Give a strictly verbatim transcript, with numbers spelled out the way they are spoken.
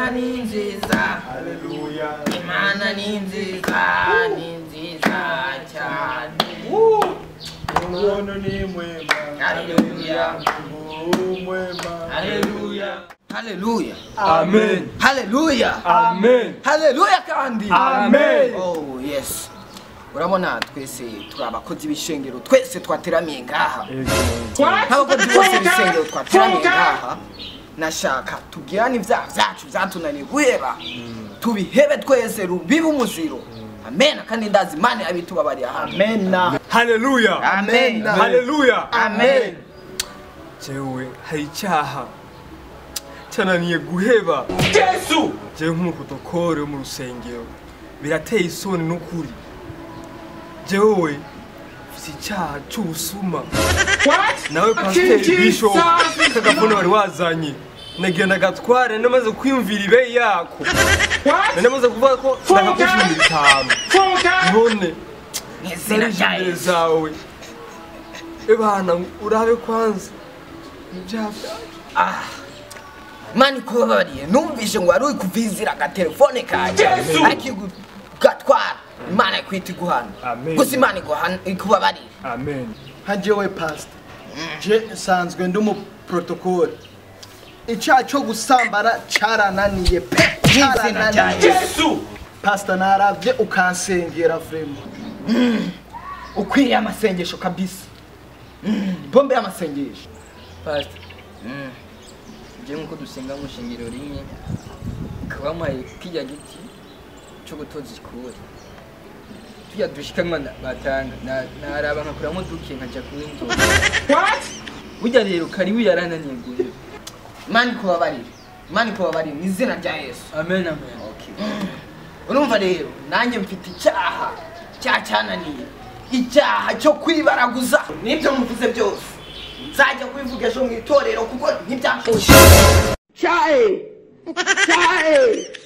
Imana ni nziza. Haleluya. Imana ni nziza, ni nziza cyane. Umuntu ni mwema. Haleluya. Mwema. Haleluya. Haleluya. Amen. Haleluya. Amen. Haleluya kandi. Amen. Oh yes. Urabona twese turi abakozi b'ishengero twese twateramiye ngaha. Abakozi bose b'ishengero twateramiye ngaha. Nashaka tugirane ibyaha byacu byatunaniye guheba. Tubihebe twese rubibe umuziro. Amen. Kandi ndazi Imana abitubabariye. Amen. Haleluya. Amen. Haleluya. Amen. Jewe hari icyaha cyananiye guheba. Yesu. Jewe nk'umupotokore mu rusengero birateye isoni n'ukuri. Jewe mfite icyaha cy'ubusuma. Nawe pasiteri Bishop kagafone wari wazanye nagenda gatware namaze kwiyumvira ibe yako. Namaze kuvuga ko ndakagushimira itanu. None Nezina jaye zawe. Ebana urabe kwanza. Ibyaha ah Mani kubabariye numvise ngo wari kuvizira ga telefone kanje ariko gatwara Imana kwita guhana. Gusa Imana guhana ikubabarira. Amen. Hajewe pastor. Je sanzwe ndi mu protocol. Icyaha cyo gusambara cyarananiye pe. Cyarananiye. Yesu. Pastor naravye ukansengera vrema. Ukwiriye amasengesho kabisa. Bombe y'amasengesho. Pastor. Je nkuko dusenga mu shingiro rimwe kabamaye kijya giti cyo gutoza ikure. Tujya dushikanwa batanga naraba nkakuramo duke nkaja kuwinzo. What? Burya rero karibu yarananiye guheba. Imana kubabarira. Imana kubabarira mu izina rya Yesu. Amen amen. Okay. Urumva rero nanjye mfite icyaha cyacyananiye. Icyaha cyo kwibaraguza. Nibyo muvuze byose. Nzajya kubivuga ejo mu itorero kuko ntibyakoshe. Cyae. Cyae.